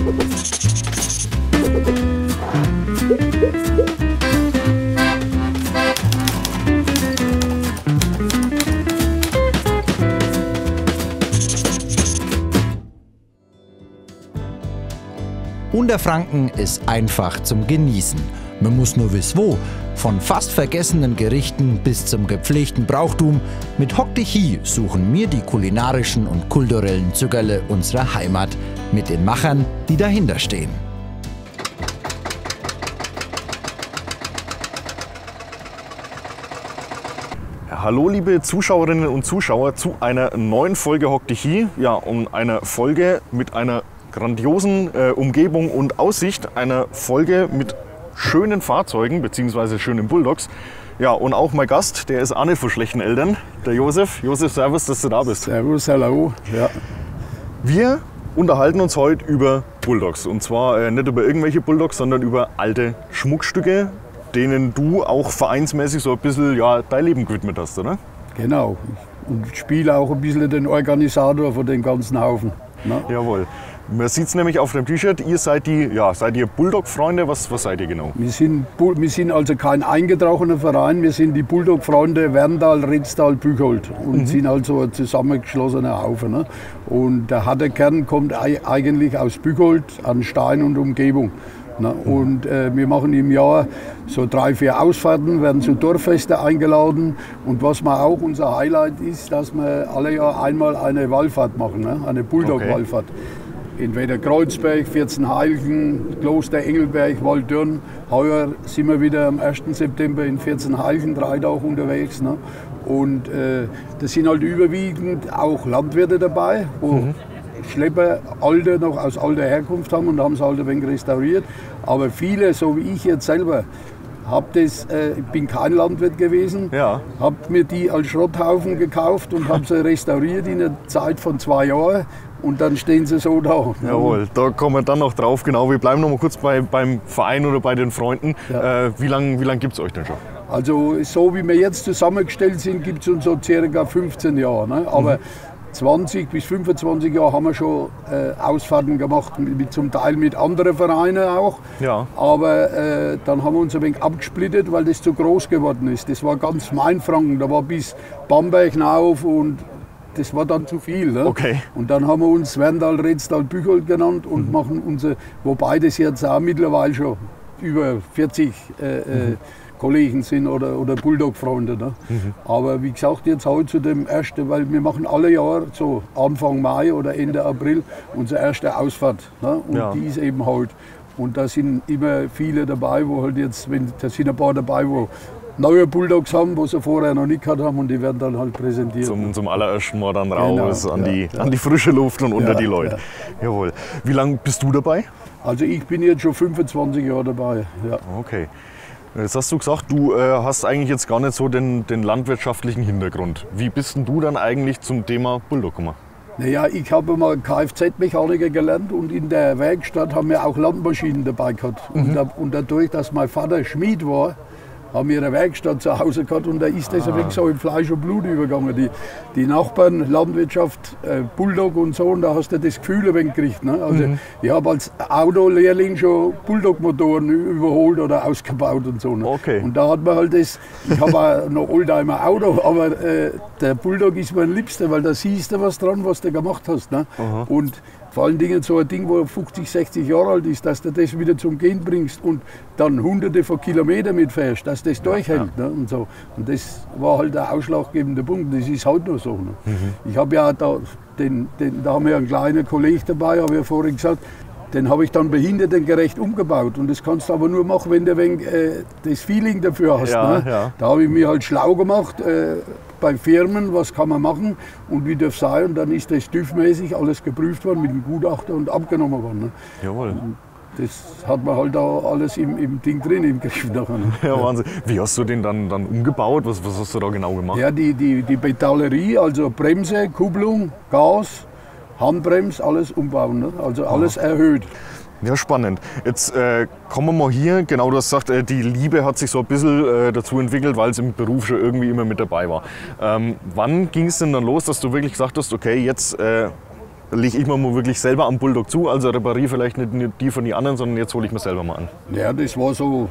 Unterfranken ist einfach zum Genießen. Man muss nur wissen wo. Von fast vergessenen Gerichten bis zum gepflegten Brauchtum. Mit Hock dich hi suchen wir die kulinarischen und kulturellen Zückerle unserer Heimat mit den Machern, die dahinter stehen. Hallo liebe Zuschauerinnen und Zuschauer zu einer neuen Folge Hock dich hi. Ja, und einer Folge mit einer grandiosen Umgebung und Aussicht, einer Folge mit schönen Fahrzeugen bzw. schönen Bulldogs. Ja, und auch mein Gast, der ist auch nicht von schlechten Eltern, der Josef. Josef, servus, dass du da bist. Servus, hallo. Ja. Wir unterhalten uns heute über Bulldogs. Und zwar nicht über irgendwelche Bulldogs, sondern über alte Schmuckstücke, denen du auch vereinsmäßig so ein bisschen dein Leben gewidmet hast, oder? Genau. Und spiele auch ein bisschen den Organisator von dem ganzen Haufen. Ne? Jawohl. Man sieht es nämlich auf dem T-Shirt, ihr seid ihr Bulldog-Freunde? Was seid ihr genau? Wir sind also kein eingetragener Verein, wir sind die Bulldog-Freunde Werndal, Retztal, Büchold und sind also ein zusammengeschlossener Haufen. Ne? Und der harte Kern kommt eigentlich aus Büchold, an Stein und Umgebung. Ne? Und wir machen im Jahr so 3, 4 Ausfahrten, werden zu Dorffeste eingeladen. Und was mal auch unser Highlight ist, dass wir alle Jahr einmal eine Wallfahrt machen, ne? Eine Bulldog-Wallfahrt. Okay. Entweder Kreuzberg, 14 Heiligen, Kloster Engelberg, Walddürn. Heuer sind wir wieder am 1. September in 14 Heiligen 3 Tage unterwegs. Ne? Und da sind halt überwiegend auch Landwirte dabei, wo Schlepper alte noch aus alter Herkunft haben und haben es halt ein wenig restauriert. Aber viele, so wie ich jetzt selber, ich bin kein Landwirt gewesen, habe mir die als Schrotthaufen gekauft und habe sie restauriert in einer Zeit von 2 Jahren. Und dann stehen sie so da. Jawohl, da kommen wir dann noch drauf. Genau, wir bleiben noch mal kurz beim Verein oder bei den Freunden. Ja. Wie lang gibt es euch denn schon? Also so wie wir jetzt zusammengestellt sind, gibt es uns so ca. 15 Jahre. Ne? Aber 20 bis 25 Jahre haben wir schon Ausfahrten gemacht, zum Teil mit anderen Vereinen auch. Ja. Aber dann haben wir uns ein wenig abgesplittet, weil das zu groß geworden ist. Das war ganz Mainfranken, da war bis Bamberg hinauf und das war dann zu viel. Ne? Okay. Und dann haben wir uns Werndal, Retztal, Büchold genannt und machen wobei das jetzt auch mittlerweile schon über 40 Kollegen sind oder Bulldog-Freunde. Ne? Aber wie gesagt, jetzt heute zu dem ersten, weil wir machen alle Jahre so Anfang Mai oder Ende April unsere erste Ausfahrt. Ne? Und die ist eben heute. Und da sind immer viele dabei, wo halt jetzt, da sind ein paar dabei, wo neue Bulldogs haben, die sie vorher noch nicht gehabt haben und die werden dann halt präsentiert. Zum allerersten Mal dann raus, genau, an die frische Luft und unter die Leute. Ja. Jawohl. Wie lange bist du dabei? Also ich bin jetzt schon 25 Jahre dabei. Ja. Okay. Jetzt hast du gesagt, du hast eigentlich jetzt gar nicht so den landwirtschaftlichen Hintergrund. Wie bist denn du dann eigentlich zum Thema Bulldog gekommen? Naja, ich habe mal Kfz-Mechaniker gelernt und in der Werkstatt haben wir auch Landmaschinen dabei gehabt. Und dadurch, dass mein Vater Schmied war, haben wir eine Werkstatt zu Hause gehabt und da ist das ein wenig so in Fleisch und Blut übergegangen. Die Nachbarn, Landwirtschaft, Bulldog und so, und da hast du das Gefühl ein wenig gekriegt. Ne? Also ich habe als Autolehrling schon Bulldog-Motoren überholt oder ausgebaut und so. Ne? Okay. Und da hat man halt das, ich habe auch noch Oldtimer-Auto, aber der Bulldog ist mir am liebsten, weil da siehst du was dran, was du gemacht hast. Ne? Und vor allen Dingen so ein Ding, wo 50, 60 Jahre alt ist, dass du das wieder zum Gehen bringst und dann hunderte von Kilometern mitfährst, dass das durchhält. Ne? Und so. Und das war halt der ausschlaggebende Punkt. Das ist halt noch so. Ne? Ich habe ja da haben wir einen kleinen Kollegen dabei, habe ich ja vorhin gesagt, den habe ich dann behindertengerecht umgebaut. Und das kannst du aber nur machen, wenn du ein wenig, das Feeling dafür hast. Ne? Ja. Da habe ich mich halt schlau gemacht. Bei Firmen, was kann man machen und wie darf es sein. Und dann ist das TÜV-mäßig alles geprüft worden mit dem Gutachter und abgenommen worden. Ne? Jawohl. Und das hat man halt da alles im Ding drin, im Griff. Nachher, ne? Ja, Wahnsinn. Wie hast du den dann umgebaut? Was hast du da genau gemacht? Ja, die Metallerie, also Bremse, Kupplung, Gas, Handbremse, alles umbauen. Ne? Also alles erhöht. Ja, spannend. Jetzt kommen wir mal hier, genau, du hast gesagt, die Liebe hat sich so ein bisschen dazu entwickelt, weil es im Beruf schon irgendwie immer mit dabei war. Wann ging es denn dann los, dass du wirklich gesagt hast, okay, jetzt lege ich mir mal wirklich selber am Bulldog zu, also repariere vielleicht nicht die von den anderen, sondern jetzt hole ich mir selber mal an. Ja, das war so,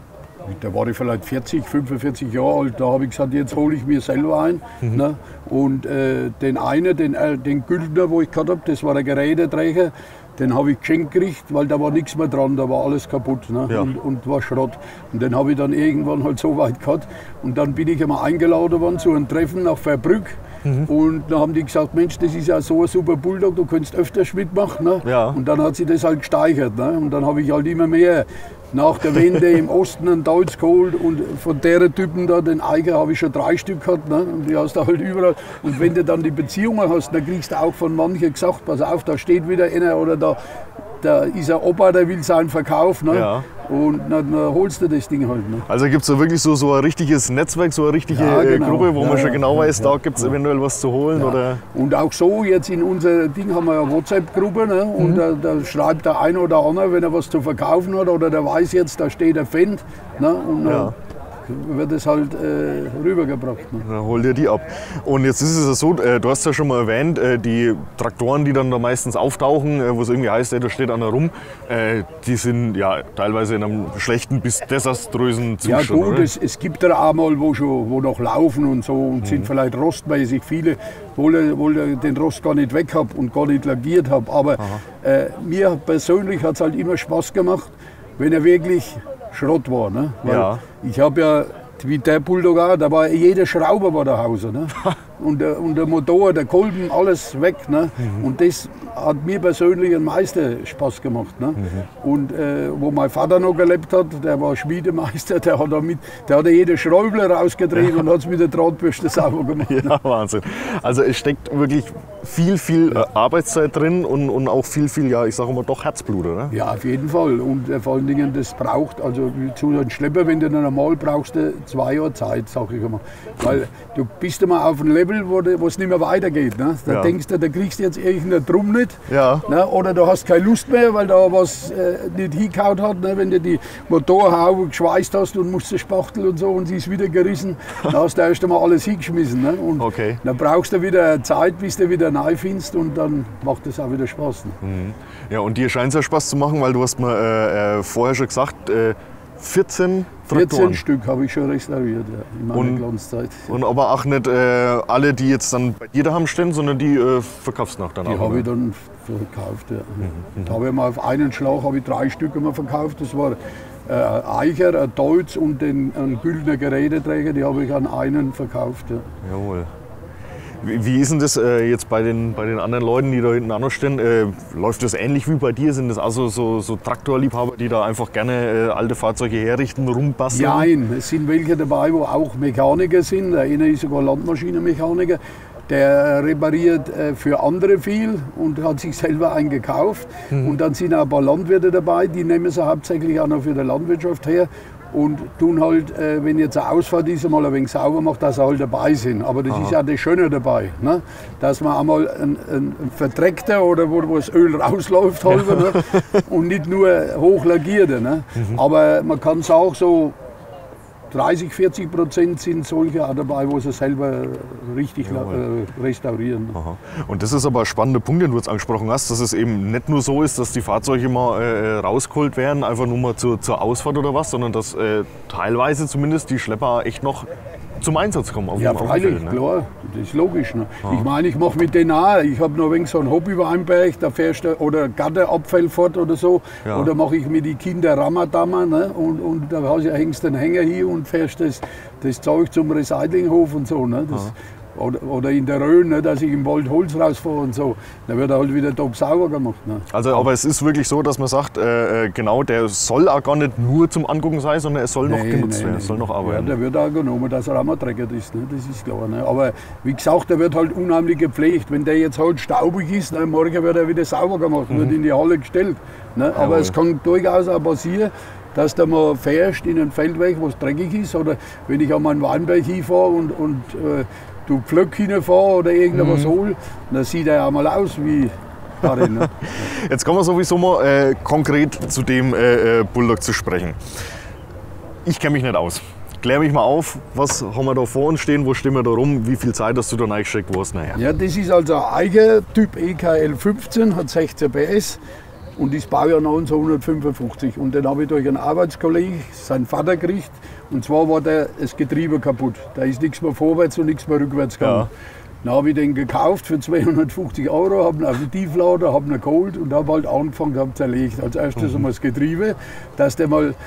da war ich vielleicht 40, 45 Jahre alt, da habe ich gesagt, jetzt hole ich mir selber ein. Ne? Und den einen, den Güldner, wo ich gehabt habe, das war der Geräteträger, den habe ich geschenkt gekriegt, weil da war nichts mehr dran, da war alles kaputt, ne? Ja. Und war Schrott. Und den habe ich dann irgendwann halt so weit gehabt. Und dann bin ich einmal eingeladen worden zu einem Treffen nach Verbrück. Und dann haben die gesagt, Mensch, das ist ja so ein super Bulldog, du kannst öfters mitmachen. Ne? Ja. Und dann hat sich das halt gesteigert. Ne? Und dann habe ich halt immer mehr nach der Wende im Osten einen Deutsch geholt. Und von deren Typen da, den Eiger, habe ich schon 3 Stück gehabt. Ne? Und die hast du halt überall. Und wenn du dann die Beziehungen hast, dann kriegst du auch von manchen gesagt, pass auf, da steht wieder einer oder da ist ein Opa, der will seinen Verkauf. Ne? Ja. Und dann holst du das Ding halt. Ne? Also gibt es da wirklich so ein richtiges Netzwerk, so eine richtige Ja, genau. Gruppe, wo Ja, man schon ja, genau weiß, ja, da gibt es eventuell was zu holen? Ja. Oder? Und auch so, jetzt in unser Ding haben wir eine WhatsApp-Gruppe, ne? Und da schreibt der eine oder andere, wenn er was zu verkaufen hat oder der weiß jetzt, da steht ein Fendt, ne? Und Ja. wird es halt rübergebracht. Ne? Dann hol dir die ab. Und jetzt ist es ja so, du hast ja schon mal erwähnt, die Traktoren, die dann da meistens auftauchen, wo es irgendwie heißt, da steht einer rum, die sind ja teilweise in einem schlechten bis desaströsen Ja Zustand. gut, oder? es gibt da auch mal, wo noch laufen und so und sind vielleicht rostmäßig viele, wohl den Rost gar nicht weg habe und gar nicht lackiert habe. Aber mir persönlich hat es halt immer Spaß gemacht, wenn er wirklich Schrott war. Ne? Weil Ja. ich habe ja, wie der Bulldog auch, da war jeder Schrauber war da Hause. Ne? und der Motor, der Kolben, alles weg. Ne? Und das hat mir persönlich am meisten Spaß gemacht. Ne? Und wo mein Vater noch gelebt hat, der war Schmiedemeister, der hat jede Schräubler rausgedreht und hat es mit der Drahtbürste sauber gemacht. Ne? Ja, Wahnsinn. Also es steckt wirklich viel Arbeitszeit drin und auch viel, ja, ich sage mal, doch Herzblut, oder? Ja, auf jeden Fall. Und vor allen Dingen, das braucht, also zu einem Schlepper, wenn du dann einmal brauchst, du 2 Jahre Zeit, sag ich einmal. Weil du bist immer auf einem Level, wo es nicht mehr weitergeht. Ne? Da Ja. denkst du, da kriegst du jetzt irgendeinen Drum nicht. Ja. Ne? Oder du hast keine Lust mehr, weil da was nicht hingehauen hat. Ne? Wenn du die Motorhaube geschweißt hast und musst spachteln und so und sie ist wieder gerissen, dann hast du erst einmal alles hingeschmissen. Ne? Und Okay. dann brauchst du wieder Zeit, bis du wieder neu findest und dann macht das auch wieder Spaß. Ne? Ja, und dir scheint es ja Spaß zu machen, weil du hast mir vorher schon gesagt, 14 14 Traktoren. Stück habe ich schon restauriert, ja, in meiner Und- Glanzzeit. Und aber auch nicht alle, die jetzt dann bei dir daheim stehen, sondern die verkaufst du nach dann Die auch. habe oder? ich dann verkauft. Ja. Da habe ich mal auf einen Schlag habe ich 3 Stück immer verkauft. Das war ein Eicher, ein Deutz und ein Güldner Geräteträger. Die habe ich an einen verkauft. Ja. Jawohl. Wie ist denn das jetzt bei den anderen Leuten, die da hinten auch noch stehen? Läuft das ähnlich wie bei dir? Sind das also so Traktorliebhaber, die da einfach gerne alte Fahrzeuge herrichten, rumbasteln? Nein, es sind welche dabei, wo auch Mechaniker sind. Der eine ist sogar Landmaschinenmechaniker. Der repariert für andere viel und hat sich selber einen gekauft. Und dann sind auch ein paar Landwirte dabei, die nehmen sie hauptsächlich auch noch für die Landwirtschaft her. Und tun halt, wenn jetzt eine Ausfahrt ist, einmal ein wenig sauber macht, dass sie halt dabei sind. Aber das ist ja das Schöne dabei, ne? Dass man einmal ein Verdreckter oder wo das Öl rausläuft halber, ne? Und nicht nur hochlackierte. Ne? Aber man kann es auch so 30-40% sind solche auch dabei, wo sie selber richtig restaurieren. Aha. Und das ist aber ein spannender Punkt, den du jetzt angesprochen hast, dass es eben nicht nur so ist, dass die Fahrzeuge mal rausgeholt werden, einfach nur mal zur Ausfahrt oder was, sondern dass teilweise zumindest die Schlepper echt noch zum Einsatz kommen. Auf Ja, dem freilich, Feld, ne? klar, das ist logisch. Ne? Ich meine, ich mache mit denen auch, ich habe noch ein wenig so einen Hobby-Weinberg, da fährst du, oder Gartenabfall fort oder so, Ja. oder mache ich mit den Kindern Ramadama, ne? und da hängst du den Hänger hier und fährst das Zeug zum Recyclinghof und so. Ne? Das, oder in der Rhön, ne? Dass ich im Wald Holz rausfahre und so, dann wird er halt wieder top sauber gemacht. Ne? Also, aber es ist wirklich so, dass man sagt, genau, der soll auch gar nicht nur zum Angucken sein, sondern er soll noch genutzt werden, er soll noch Ja, arbeiten. der wird auch genommen, dass er auch mal dreckig ist, ne? Das ist klar. Ne? Aber wie gesagt, der wird halt unheimlich gepflegt. Wenn der jetzt halt staubig ist, ne? Morgen wird er wieder sauber gemacht, wird in die Halle gestellt. Ne? Aber es kann durchaus auch passieren, dass du mal fährst in einen Feldweg, wo es dreckig ist, oder wenn ich an meinen Weinberg hinfahre und du Pflöck hinfahre oder irgendwas hol, dann sieht er auch mal aus wie darin. Ne? Jetzt kommen wir sowieso mal konkret zu dem Bulldog zu sprechen. Ich kenne mich nicht aus. klär mich mal auf, was haben wir da vor uns stehen, wo stehen wir da rum, wie viel Zeit hast du da reingesteckt, wo hast du nachher? Ja, das ist also ein Eicher, Typ EKL 15, hat 16 PS und ist Baujahr 1955. Und den habe ich durch einen Arbeitskollegen, seinen Vater, gekriegt. Und zwar war das Getriebe kaputt. Da ist nichts mehr vorwärts und nichts mehr rückwärts gegangen. Ja. Dann habe ich den gekauft für 250 €, habe ihn auf den Tieflader, habe ihn geholt und habe halt angefangen, habe zerlegt. Als erstes einmal das Getriebe, dass der mal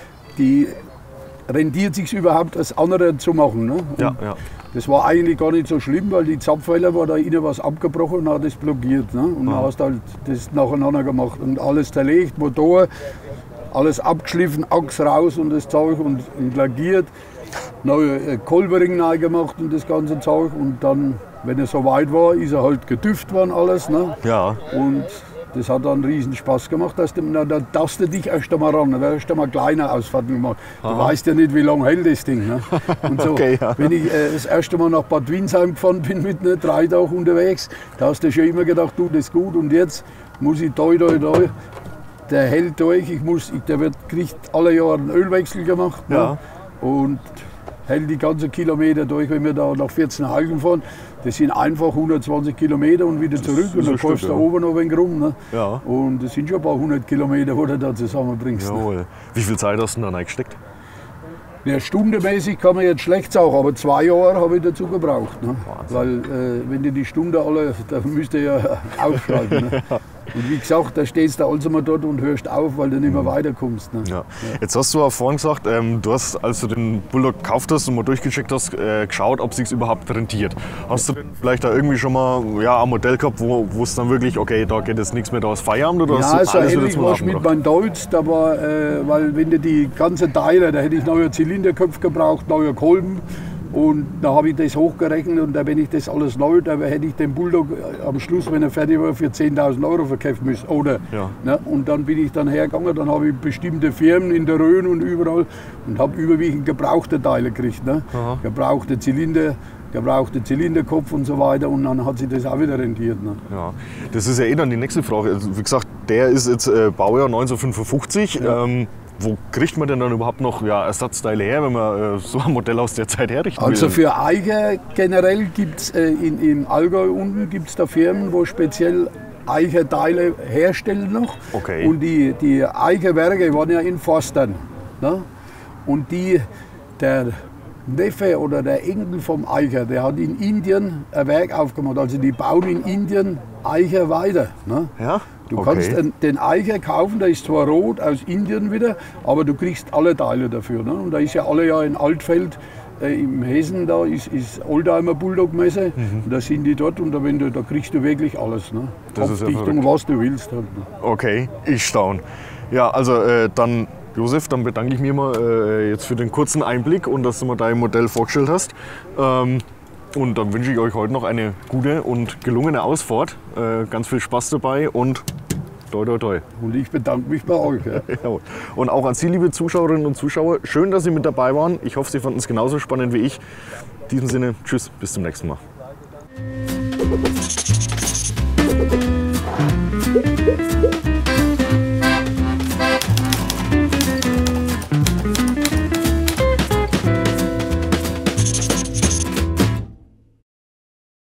rentiert sich überhaupt, das andere zu machen. Ne? Ja, ja. Das war eigentlich gar nicht so schlimm, weil die Zapfwelle war da innen was abgebrochen und hat das blockiert. Ne? Und dann hast du halt das nacheinander gemacht und alles zerlegt, Motor, alles abgeschliffen, Achs raus und das Zeug und lackiert. Neue Kolbering neu gemacht und das ganze Zeug und dann, wenn er so weit war, ist er halt getüft worden alles. Ne? Ja. Und das hat dann riesen Spaß gemacht, dass da darfst du dich erst einmal ran, da wirst du mal kleine Ausfahrten gemacht. Du weißt ja nicht, wie lange hält das Ding. Ne? Und so, Okay, ja. wenn ich das erste Mal nach Bad Windsheim gefahren bin mit 3 Tagen unterwegs, da hast du schon immer gedacht, du, das ist gut und jetzt muss ich der hält durch, kriegt alle Jahre einen Ölwechsel gemacht. Ne? Ja. Und hält die ganzen Kilometer durch, wenn wir da nach 14 Halgen fahren. Das sind einfach 120 Kilometer und wieder zurück und dann fährst du da oben noch ein wenig rum. Ne? Ja. Und das sind schon ein paar 100 Kilometer, wo du da zusammenbringst. Ne? Jawohl. Wie viel Zeit hast du denn da reingesteckt? Ja, stundenmäßig kann man jetzt schlecht sagen, aber 2 Jahre habe ich dazu gebraucht. Ne? Weil wenn du die Stunde alle, da müsst ihr ja aufschalten. Ne? Und wie gesagt, da stehst du also mal dort und hörst auf, weil du nicht mehr weiterkommst. Ne? Ja. Jetzt hast du auch vorhin gesagt, du hast, als du den Bulldog gekauft hast und mal durchgecheckt hast, geschaut, ob es sich überhaupt rentiert. Hast du denn vielleicht da irgendwie schon mal ein Modell gehabt, wo es dann wirklich, okay, da geht jetzt nichts mehr, da ist Feierabend? Oder ja, hast du so alles wieder ähnlich zum war Laufen mit gebracht? meinem Deutsch, da war, weil wenn du die ganzen Teile, da hätte ich neue Zylinderköpfe gebraucht, neue Kolben. Und da habe ich das hochgerechnet und wenn ich das alles neu, da hätte ich den Bulldog am Schluss, wenn er fertig war, für 10.000 € verkaufen müssen. Oder, Ja. ne? Und dann bin ich dann hergegangen, dann habe ich bestimmte Firmen in der Rhön und überall und habe überwiegend gebrauchte Teile gekriegt. Ne? Gebrauchte Zylinder, gebrauchte Zylinderkopf und so weiter und dann hat sich das auch wieder rentiert. Ne? Ja. Das ist ja eh dann die nächste Frage. Also, wie gesagt, der ist jetzt Baujahr 1955. Ja. Wo kriegt man denn dann überhaupt noch Ersatzteile her, wenn man so ein Modell aus der Zeit herrichten will? Also für Eicher generell gibt es im Allgäu unten gibt's da Firmen, wo speziell Eicherteile herstellen noch. Okay. Und die Eicherwerke waren ja in Forstern. Ne? Und der Neffe oder der Enkel vom Eicher, der hat in Indien ein Werk aufgemacht. Also die bauen in Indien Eicher weiter. Ne? Ja? Du Okay. kannst den Eicher kaufen, der ist zwar rot aus Indien wieder, aber du kriegst alle Teile dafür. Ne? Und da ist ja alle Jahr in Altfeld im Hessen, da ist Oldtimer Bulldog Messe. Und da sind die dort und da kriegst du wirklich alles. Ne? Das ist ja Kopfdichtung, verrückt. was du willst. Halt, ne? Okay, ich staune. Ja, also dann, Josef, dann bedanke ich mich mal jetzt für den kurzen Einblick und dass du mir dein Modell vorgestellt hast. Und dann wünsche ich euch heute noch eine gute und gelungene Ausfahrt. Ganz viel Spaß dabei und toi toi toi. Und ich bedanke mich bei euch. Ja. Jawohl. Und auch an Sie, liebe Zuschauerinnen und Zuschauer, schön, dass Sie mit dabei waren. Ich hoffe, Sie fanden es genauso spannend wie ich. In diesem Sinne, tschüss, bis zum nächsten Mal.